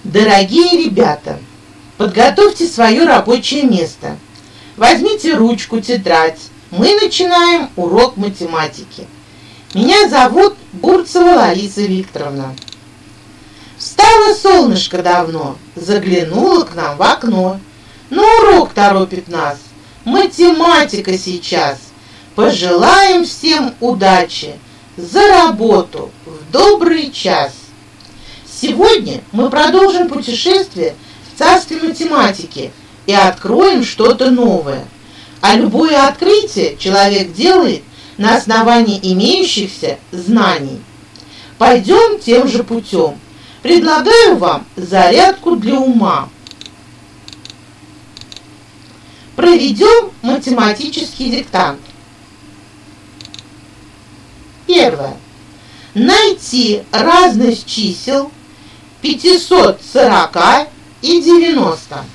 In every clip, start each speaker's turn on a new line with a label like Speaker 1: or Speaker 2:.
Speaker 1: Дорогие ребята, подготовьте свое рабочее место. Возьмите ручку, тетрадь. Мы начинаем урок математики. Меня зовут Бурцева Лариса Викторовна. Встало солнышко давно, заглянуло к нам в окно. На урок торопит нас. Математика сейчас. Пожелаем всем удачи. За работу в добрый час. Сегодня мы продолжим путешествие в царстве математики и откроем что-то новое. А любое открытие человек делает на основании имеющихся знаний. Пойдем тем же путем. Предлагаю вам зарядку для ума. Проведем математический диктант. Первое. Найти разность чисел 540 и 90.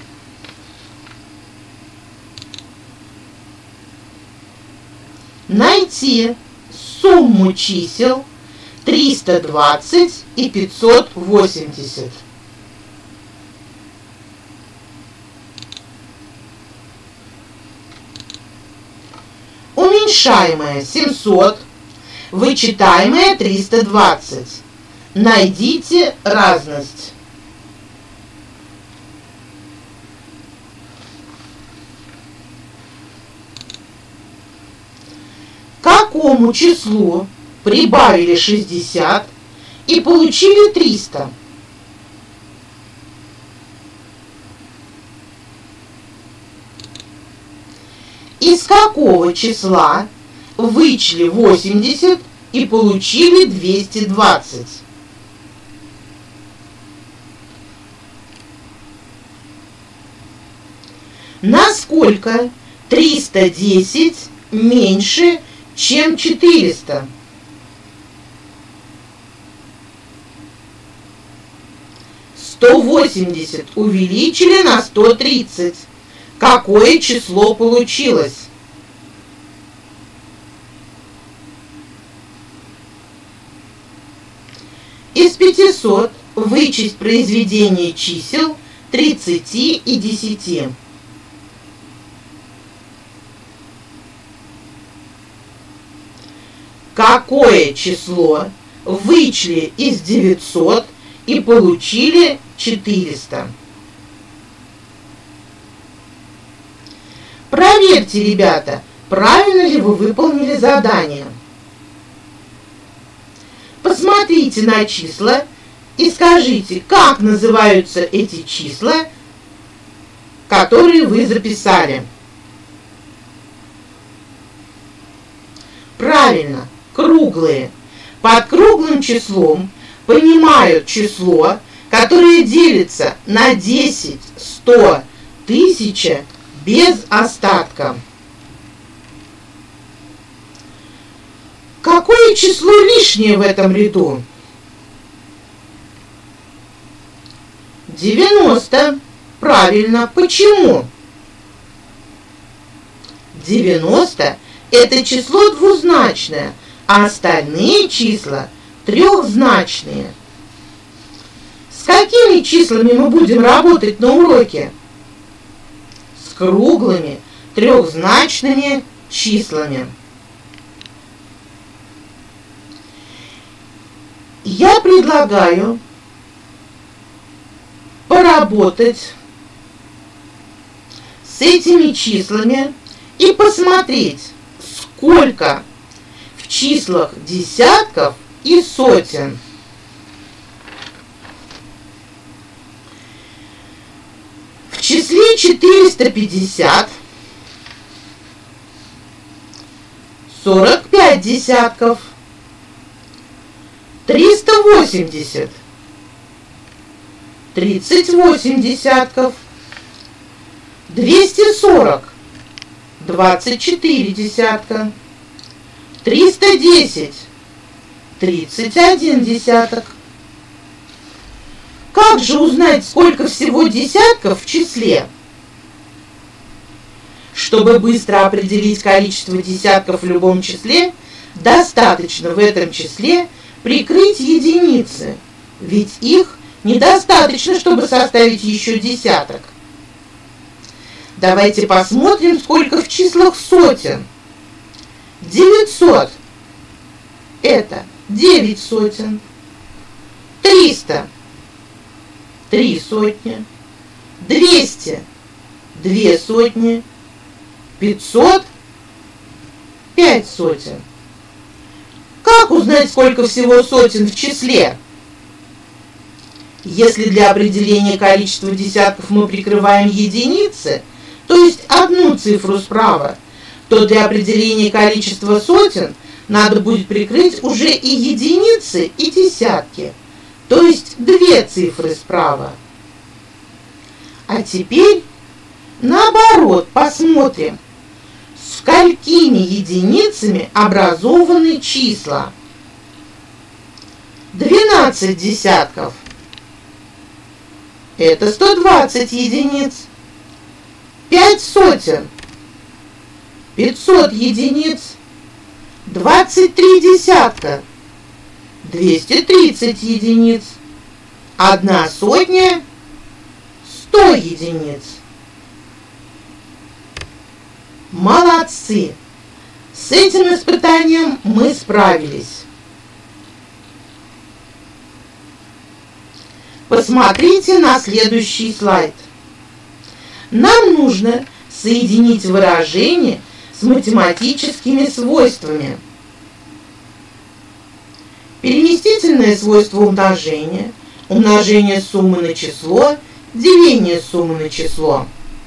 Speaker 1: Найти сумму чисел 320 и 580. Уменьшаемое 700, вычитаемое 320. Найдите разность. Какому числу прибавили 60 и получили 300? Из какого числа вычли 80 и получили 220? Насколько 310 меньше, чем 400? «180 увеличили на 130. Какое число получилось?» Из 500 вычесть произведение чисел 30 и 10. Какое число вычли из 900 и получили 400? Проверьте, ребята, правильно ли вы выполнили задание. Посмотрите на числа и скажите, как называются эти числа, которые вы записали. Правильно, круглые. Под круглым числом понимают число, которое делится на 10, 100, 1000 без остатка. Какое число лишнее в этом ряду? 90. Правильно. Почему? 90 – это число двузначное, а остальные числа трехзначные. С какими числами мы будем работать на уроке? С круглыми трехзначными числами. Я предлагаю поработать с этими числами и посмотреть, сколько в числах десятков и сотен. В числе 450 45 десятков, 380 38 десятков, 240 24 десятка, 310 31 десяток. Как же узнать, сколько всего десятков в числе? Чтобы быстро определить количество десятков в любом числе, достаточно в этом числе прикрыть единицы, ведь их недостаточно, чтобы составить еще десяток. Давайте посмотрим, сколько в числах сотен. 900 – это 9 сотен. 300 – 3 сотни. 200 – 2 сотни. 500 – 5 сотен. Как узнать, сколько всего сотен в числе? Если для определения количества десятков мы прикрываем единицы, то есть одну цифру справа, то для определения количества сотен надо будет прикрыть уже и единицы, и десятки, то есть две цифры справа. А теперь наоборот посмотрим, сколькими единицами образованы числа. 12 десятков – это 120 единиц. 5 сотен – 500 единиц. 23 десятка – 230 единиц. 1 сотня – 100 единиц. Молодцы! С этим испытанием мы справились. Посмотрите на следующий слайд. Нам нужно соединить выражение с математическими свойствами. Переместительное свойство умножения, умножение суммы на число, деление суммы на число.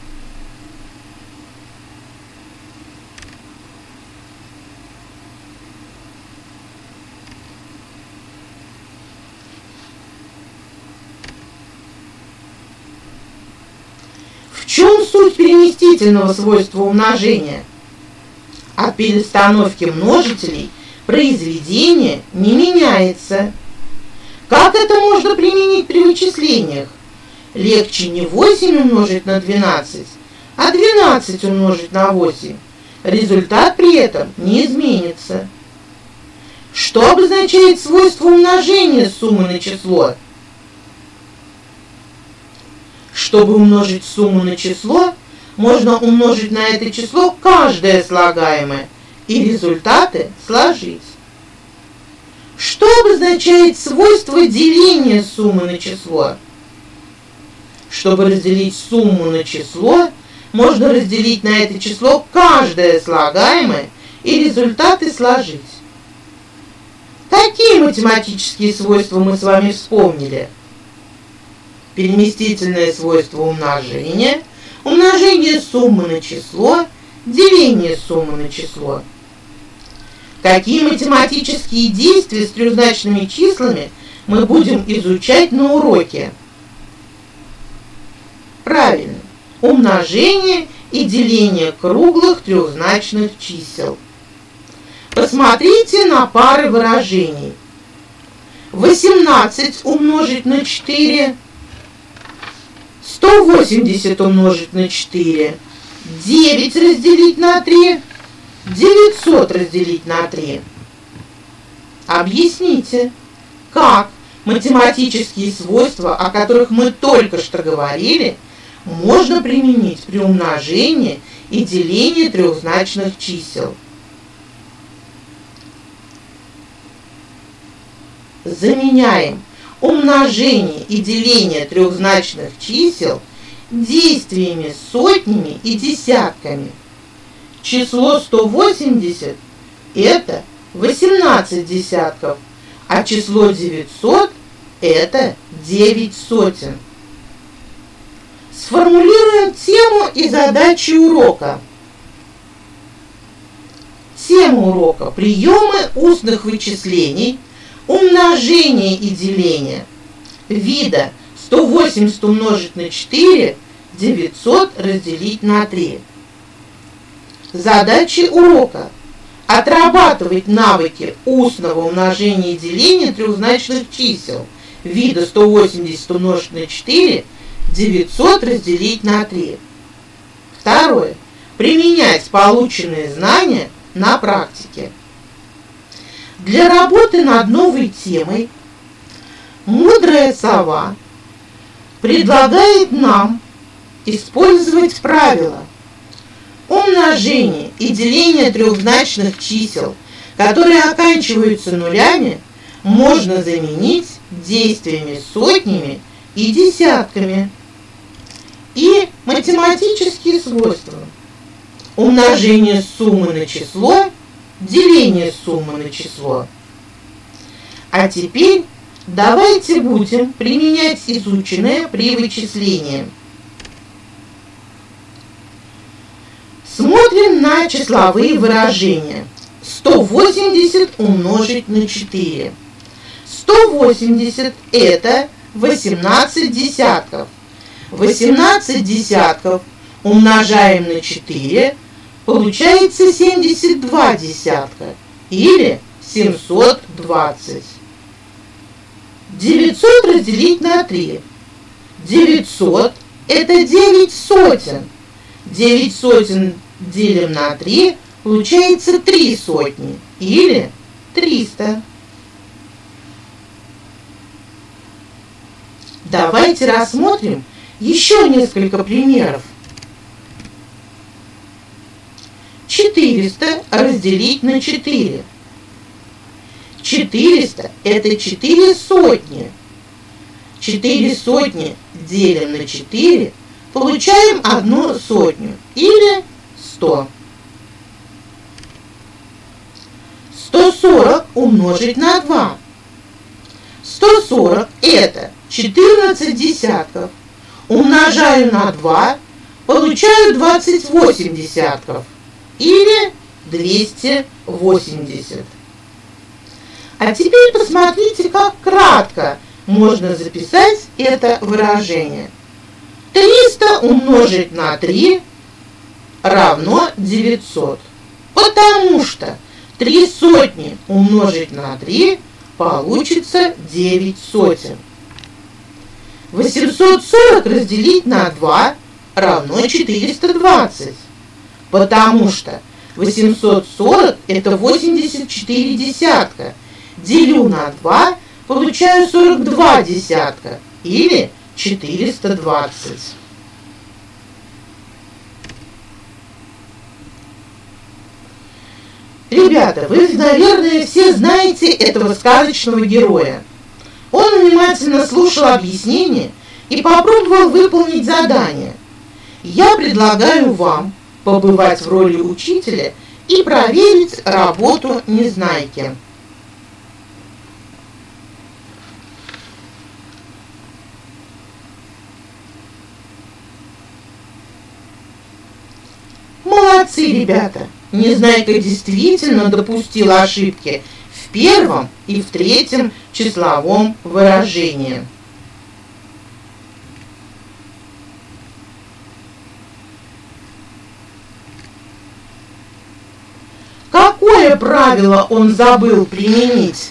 Speaker 1: В чем суть переместительного свойства умножения? От перестановки множителей произведение не меняется. Как это можно применить при вычислениях? Легче не 8 умножить на 12, а 12 умножить на 8. Результат при этом не изменится. Что обозначает свойство умножения суммы на число? Чтобы умножить сумму на число, можно умножить на это число каждое слагаемое и результаты сложить. Что обозначает свойство деления суммы на число? Чтобы разделить сумму на число, можно разделить на это число каждое слагаемое и результаты сложить. Какие математические свойства мы с вами вспомнили? Переместительное свойство умножения, умножение суммы на число, деление суммы на число. Какие математические действия с трехзначными числами мы будем изучать на уроке? Правильно, умножение и деление круглых трехзначных чисел. Посмотрите на пары выражений. 18 умножить на 4, 180 умножить на 4, 9 разделить на 3, 900 разделить на 3. Объясните, как математические свойства, о которых мы только что говорили, можно применить при умножении и делении трехзначных чисел. Заменяем умножение и деление трехзначных чисел действиями с сотнями и десятками. Число 180 – это 18 десятков, а число 900 – это 9 сотен. Сформулируем тему и задачи урока. Тема урока – приемы устных вычислений, умножение и деление. Вида 180 умножить на 4, 900 разделить на 3. Задачи урока – отрабатывать навыки устного умножения и деления трехзначных чисел. Вида 180 умножить на 4, 900 разделить на 3. Второе. Применять полученные знания на практике. Для работы над новой темой мудрая сова предлагает нам использовать правило умножения и деления трехзначных чисел, которые оканчиваются нулями, можно заменить действиями сотнями и десятками. И математические свойства: умножение суммы на число, деление суммы на число. А теперь давайте будем применять изученное при вычислении. Смотрим на числовые выражения. 180 умножить на 4. 180 – это 18 десятков. 18 десятков умножаем на 4, получается 72 десятка, или 720. 900 разделить на 3. 900 – это 9 сотен. 9 сотен делим на 3, получается 3 сотни, или 300. Давайте рассмотрим еще несколько примеров. 400 разделить на 4. 400 – это 4 сотни. 4 сотни делим на 4, получаем 1 сотню, или 100. 140 умножить на 2. 140 – это 14 десятков. Умножаю на 2, получаю 28 десятков, или 280. А теперь посмотрите, как кратко можно записать это выражение. 300 умножить на 3 равно 900, потому что 3 сотни умножить на 3 получится 9 сотен. 840 разделить на 2 равно 420, потому что 840 – это 84 десятка. Делю на 2, получаю 42 десятка, или 420. Ребята, вы, наверное, все знаете этого сказочного героя. Он внимательно слушал объяснения и попробовал выполнить задание. Я предлагаю вам побывать в роли учителя и проверить работу Незнайки. Молодцы, ребята! Незнайка действительно допустила ошибки в первом и в третьем числовом выражении. Какое правило он забыл применить?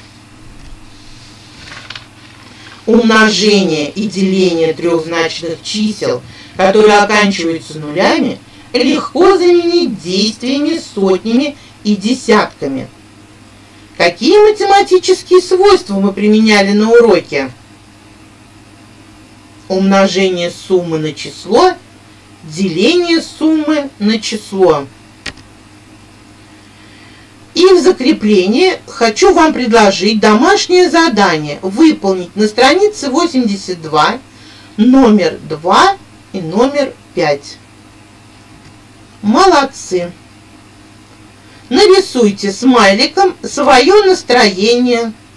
Speaker 1: Умножение и деление трехзначных чисел, которые оканчиваются нулями, легко заменить действиями сотнями и десятками. Какие математические свойства мы применяли на уроке? Умножение суммы на число, деление суммы на число. И в закрепление хочу вам предложить домашнее задание выполнить на странице 82, номер 2 и номер 5. Молодцы! Нарисуйте смайликом свое настроение.